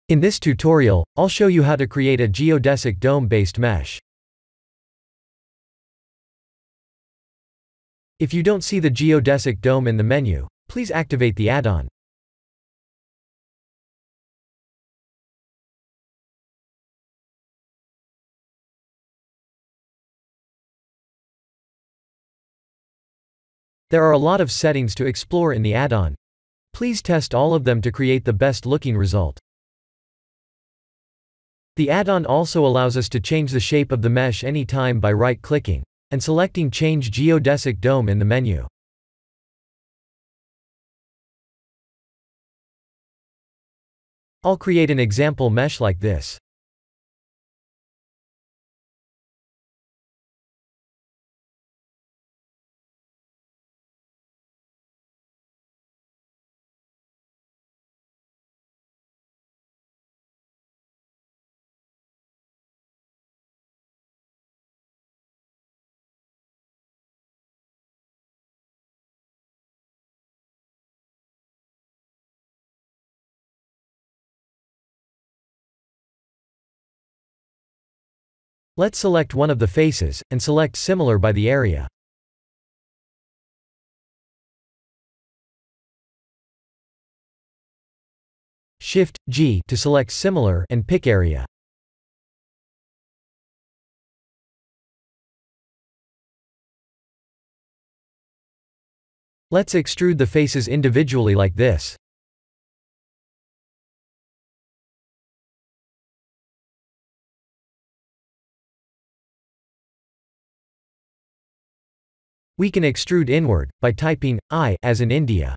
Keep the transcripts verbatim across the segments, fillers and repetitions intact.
In this tutorial, I'll show you how to create a geodesic dome-based mesh. If you don't see the geodesic dome in the menu, please activate the add-on. There are a lot of settings to explore in the add-on. Please test all of them to create the best looking result. The add-on also allows us to change the shape of the mesh anytime by right-clicking and selecting Change Geodesic Dome in the menu. I'll create an example mesh like this. Let's select one of the faces, and select Similar by the area. Shift G to select Similar and pick Area. Let's extrude the faces individually like this. We can extrude inward by typing I as in India.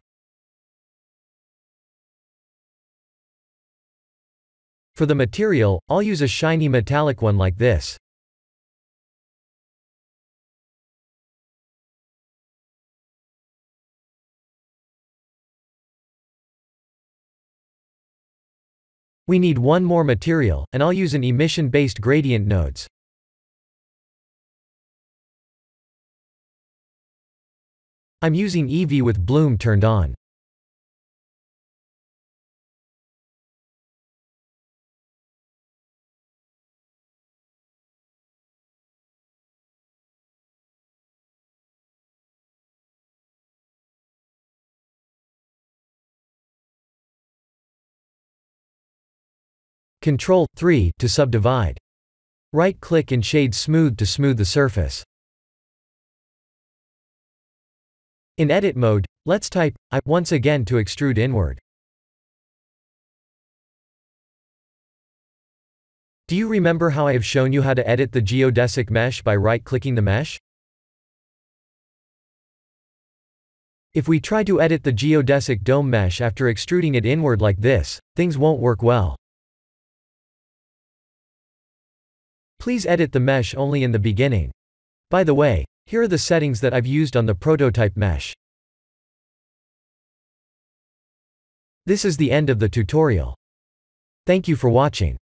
For the material, I'll use a shiny metallic one like this. We need one more material, and I'll use an emission-based gradient nodes. I'm using Eevee with bloom turned on. Control three to subdivide. Right-click and shade Smooth to smooth the surface. In edit mode, let's type I once again to extrude inward. Do you remember how I have shown you how to edit the geodesic mesh by right-clicking the mesh? If we try to edit the geodesic dome mesh after extruding it inward like this, things won't work well. Please edit the mesh only in the beginning. By the way, here are the settings that I've used on the prototype mesh. This is the end of the tutorial. Thank you for watching.